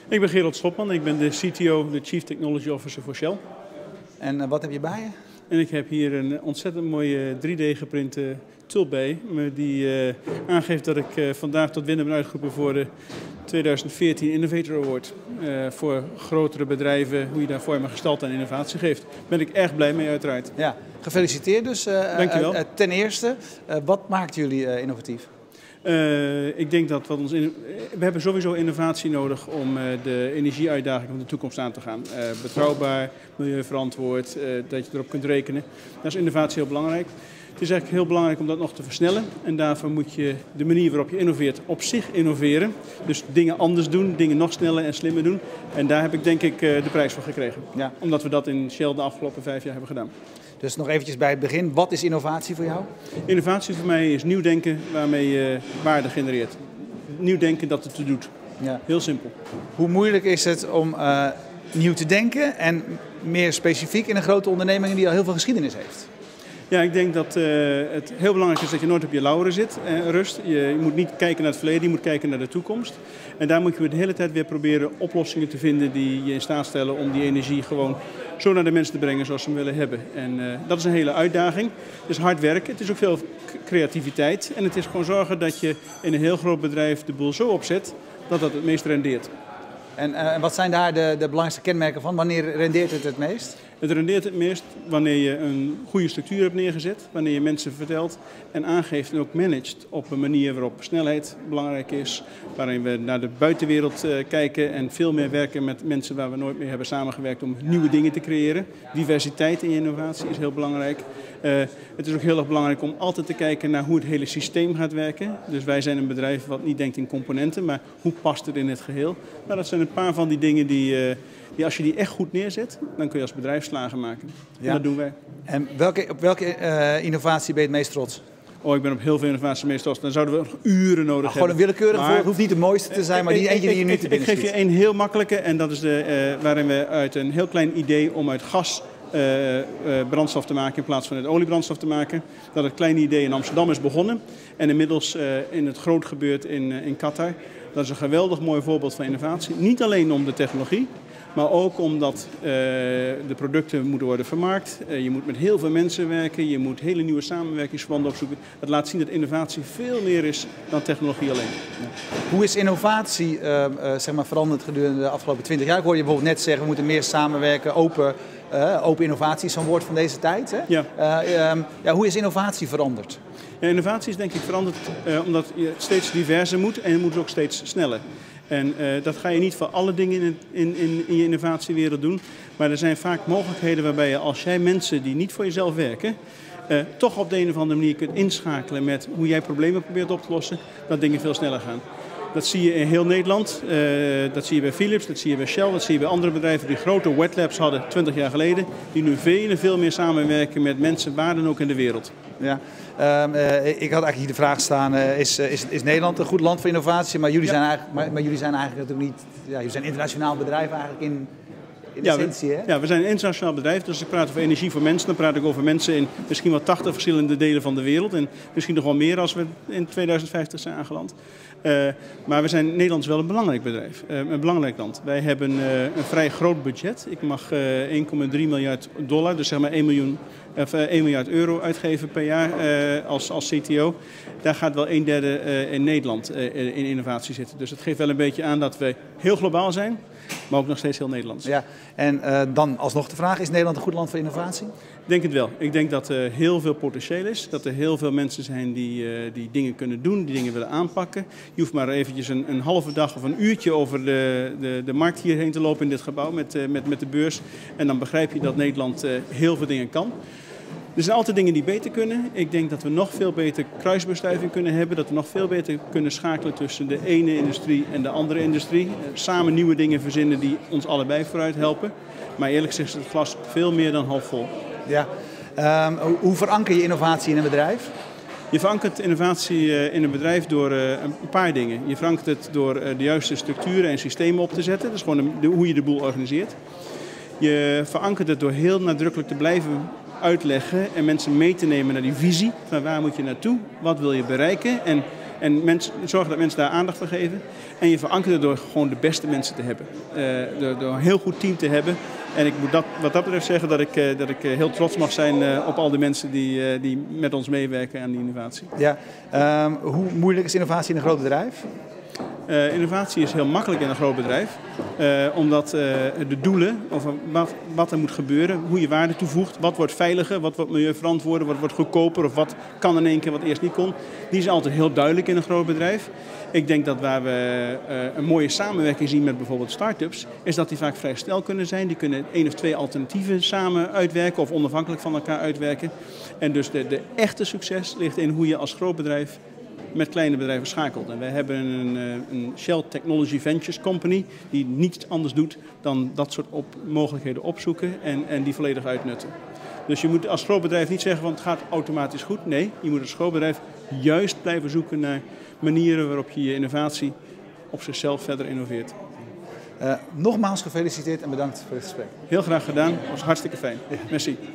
Ik ben Gerald Schopman, ik ben de CTO, de Chief Technology Officer voor Shell. En wat heb je bij je? En ik heb hier een ontzettend mooie 3D geprinte tulp bij me die aangeeft dat ik vandaag tot winnaar ben uitgeroepen voor de 2014 Innovator Award. Voor grotere bedrijven, hoe je daar vorm en gestalte en innovatie geeft. Daar ben ik erg blij mee uiteraard. Ja, gefeliciteerd dus. Dankjewel. Ten eerste, wat maakt jullie innovatief? Ik denk dat we hebben sowieso innovatie nodig om de energieuitdaging van de toekomst aan te gaan. Betrouwbaar, milieuverantwoord, dat je erop kunt rekenen. Daar is innovatie heel belangrijk. Het is eigenlijk heel belangrijk om dat nog te versnellen. En daarvoor moet je de manier waarop je innoveert op zich innoveren. Dus dingen anders doen, dingen nog sneller en slimmer doen. En daar heb ik denk ik de prijs voor gekregen. Ja. Omdat we dat in Shell de afgelopen 5 jaar hebben gedaan. Dus nog eventjes bij het begin, wat is innovatie voor jou? Innovatie voor mij is nieuw denken waarmee je waarde genereert. Nieuw denken dat het doet. Ja. Heel simpel. Hoe moeilijk is het om nieuw te denken en meer specifiek in een grote onderneming die al heel veel geschiedenis heeft? Ja, ik denk dat het heel belangrijk is dat je nooit op je lauweren zit, rust. Je moet niet kijken naar het verleden, je moet kijken naar de toekomst. En daar moet je de hele tijd weer proberen oplossingen te vinden die je in staat stellen om die energie gewoon zo naar de mensen te brengen zoals ze hem willen hebben. En dat is een hele uitdaging. Het is hard werken, het is ook veel creativiteit. En het is gewoon zorgen dat je in een heel groot bedrijf de boel zo opzet dat dat het meest rendeert. En wat zijn daar de belangrijkste kenmerken van? Wanneer rendeert het meest? Het rendeert het meest wanneer je een goede structuur hebt neergezet, wanneer je mensen vertelt en aangeeft en ook managt op een manier waarop snelheid belangrijk is, waarin we naar de buitenwereld kijken en veel meer werken met mensen waar we nooit meer hebben samengewerkt om nieuwe dingen te creëren. Diversiteit in je innovatie is heel belangrijk. Het is ook heel erg belangrijk om altijd te kijken naar hoe het hele systeem gaat werken. Dus wij zijn een bedrijf wat niet denkt in componenten, maar hoe past het in het geheel. Nou, dat zijn een paar van die dingen die als je die echt goed neerzet, dan kun je als bedrijf slagen maken. Ja. En dat doen wij. En op welke innovatie ben je het meest trots? Oh, ik ben op heel veel innovaties meest trots. Dan zouden we nog uren nodig hebben. Gewoon een willekeurige voor. Het hoeft niet de mooiste te zijn, maar die eentje die je nu te binnen Ik geef je één heel makkelijke. En dat is waarin we uit een heel klein idee om uit gas brandstof te maken in plaats van uit oliebrandstof te maken. Dat het kleine idee in Amsterdam is begonnen. En inmiddels in het groot gebeurt in Qatar. Dat is een geweldig mooi voorbeeld van innovatie. Niet alleen om de technologie, maar ook omdat de producten moeten worden vermarkt. Je moet met heel veel mensen werken. Je moet hele nieuwe samenwerkingsverbanden opzoeken. Het laat zien dat innovatie veel meer is dan technologie alleen. Ja. Hoe is innovatie veranderd gedurende de afgelopen 20 jaar? Ik hoorde je bijvoorbeeld net zeggen, we moeten meer samenwerken, open innovatie is zo'n woord van deze tijd. Hè? Ja. Hoe is innovatie veranderd? Ja, innovatie is denk ik veranderd omdat je steeds diverser moet en je moet ook steeds sneller. En dat ga je niet voor alle dingen in je innovatiewereld doen. Maar er zijn vaak mogelijkheden waarbij je als jij mensen die niet voor jezelf werken, toch op de een of andere manier kunt inschakelen met hoe jij problemen probeert op te lossen, dat dingen veel sneller gaan. Dat zie je in heel Nederland, dat zie je bij Philips, dat zie je bij Shell, dat zie je bij andere bedrijven die grote wet labs hadden 20 jaar geleden. Die nu veel meer samenwerken met mensen waar dan ook in de wereld. Ja. Ik had eigenlijk hier de vraag staan, is Nederland een goed land voor innovatie? Maar jullie, maar jullie zijn eigenlijk natuurlijk niet, jullie zijn een internationaal bedrijf eigenlijk in essentie, hè? Ja, we zijn een internationaal bedrijf, dus als ik praat over energie voor mensen, dan praat ik over mensen in misschien wel 80 verschillende delen van de wereld. En misschien nog wel meer als we in 2050 zijn aangeland. Maar we zijn Nederlands wel een belangrijk bedrijf, een belangrijk land. Wij hebben een vrij groot budget. Ik mag 1,3 miljard dollar, dus zeg maar 1 miljard euro uitgeven per jaar als CTO. Daar gaat wel 1/3 in Nederland in innovatie zitten. Dus het geeft wel een beetje aan dat we heel globaal zijn, maar ook nog steeds heel Nederlands. Ja. En dan alsnog de vraag, is Nederland een goed land voor innovatie? Ik denk het wel. Ik denk dat er heel veel potentieel is. Dat er heel veel mensen zijn die dingen kunnen doen, die dingen willen aanpakken. Je hoeft maar eventjes een halve dag of een uurtje over de markt hierheen te lopen in dit gebouw met de beurs. En dan begrijp je dat Nederland heel veel dingen kan. Er zijn altijd dingen die beter kunnen. Ik denk dat we nog veel beter kruisbestuiving kunnen hebben. Dat we nog veel beter kunnen schakelen tussen de ene industrie en de andere industrie. Samen nieuwe dingen verzinnen die ons allebei vooruit helpen. Maar eerlijk gezegd is het glas veel meer dan half vol. Ja. Hoe veranker je innovatie in een bedrijf? Je verankert innovatie in een bedrijf door een paar dingen. Je verankert het door de juiste structuren en systemen op te zetten. Dat is gewoon hoe je de boel organiseert. Je verankert het door heel nadrukkelijk te blijven uitleggen en mensen mee te nemen naar die visie. Van waar moet je naartoe? Wat wil je bereiken? En En zorgen dat mensen daar aandacht voor geven. En je verankert het door gewoon de beste mensen te hebben. Door een heel goed team te hebben. En ik moet wat dat betreft zeggen dat ik heel trots mag zijn op al die mensen die met ons meewerken aan die innovatie. Ja, hoe moeilijk is innovatie in een groot bedrijf? Innovatie is heel makkelijk in een groot bedrijf. Omdat de doelen, of wat er moet gebeuren, hoe je waarde toevoegt, wat wordt veiliger, wat wordt milieuverantwoorder, wat wordt goedkoper of wat kan in één keer wat eerst niet kon. Die zijn altijd heel duidelijk in een groot bedrijf. Ik denk dat waar we een mooie samenwerking zien met bijvoorbeeld start-ups, is dat die vaak vrij snel kunnen zijn. Die kunnen 1 of 2 alternatieven samen uitwerken of onafhankelijk van elkaar uitwerken. En dus de echte succes ligt in hoe je als groot bedrijf met kleine bedrijven schakelt. En wij hebben een Shell Technology Ventures Company die niets anders doet dan dat soort mogelijkheden opzoeken en die volledig uitnutten. Dus je moet als groot bedrijf niet zeggen van het gaat automatisch goed. Nee, je moet als groot bedrijf juist blijven zoeken naar manieren waarop je je innovatie op zichzelf verder innoveert. Nogmaals gefeliciteerd en bedankt voor het gesprek. Heel graag gedaan, het was hartstikke fijn. Merci.